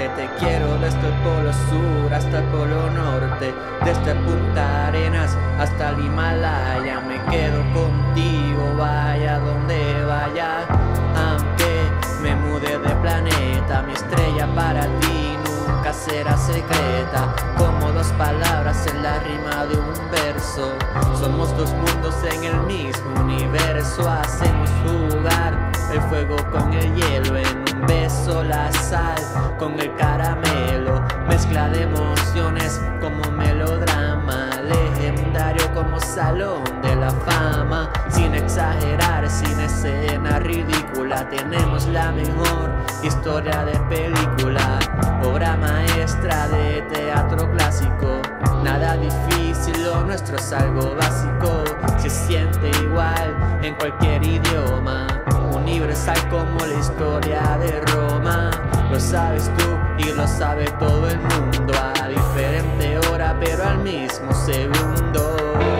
te quiero desde el polo sur hasta el polo norte, desde Punta Arenas hasta el Himalaya. Me quedo contigo, vaya donde vaya, aunque me mude de planeta. Mi estrella para ti nunca será secreta, como dos palabras en la rima de un verso. Somos dos mundos en el mismo universo, hacemos jugar el fuego con el hielo, en un beso la sal con el caramelo, mezcla de emociones como melodrama, legendario como salón de la fama. Sin exagerar, sin escena ridícula, tenemos la mejor historia de película, obra maestra de teatro clásico. Nada difícil, lo nuestro es algo básico, se siente igual en cualquier idioma, universal como la historia de Roma. Lo sabes tú y lo sabe todo el mundo, a diferente hora pero al mismo segundo.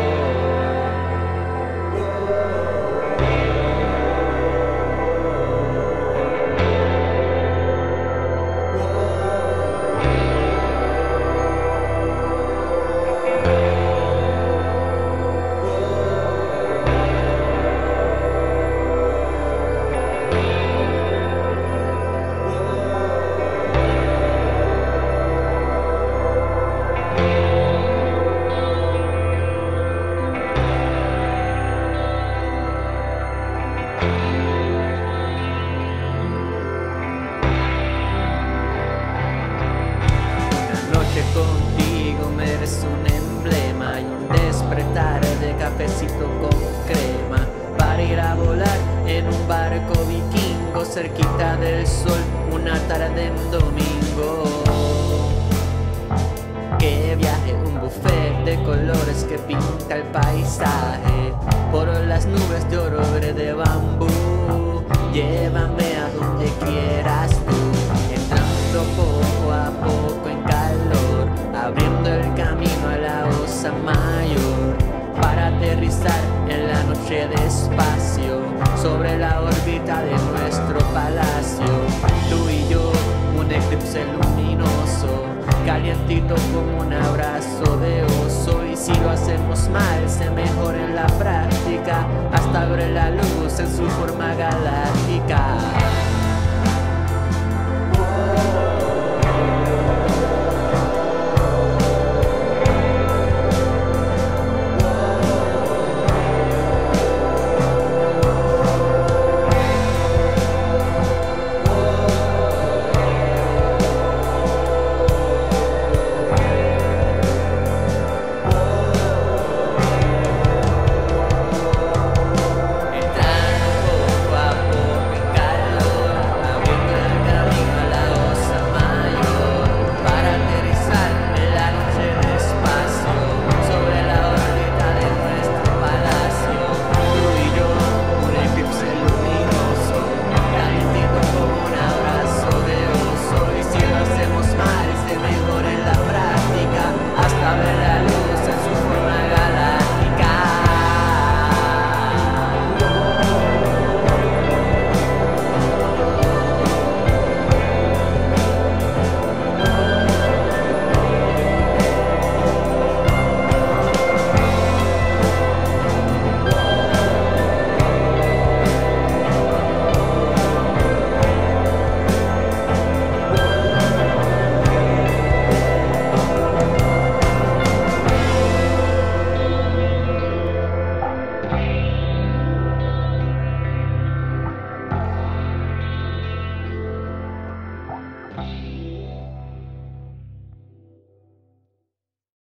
Contigo me eres un emblema y un despertar de cafecito con crema, para ir a volar en un barco vikingo cerquita del sol una tarde en domingo. Que viaje, un buffet de colores que pinta el paisaje por las nubes de oro verde bambú. Llévame a donde quieras tú, entrando poco a poco en calor, abriendo el camino a la Osa Mayor, para aterrizar en la noche despacio sobre la órbita de nuestro palacio. Tú y yo, un eclipse luminoso, calientito como un abrazo de oso. Y si lo hacemos mal, se mejora en la práctica hasta ver la luz en su forma galáctica.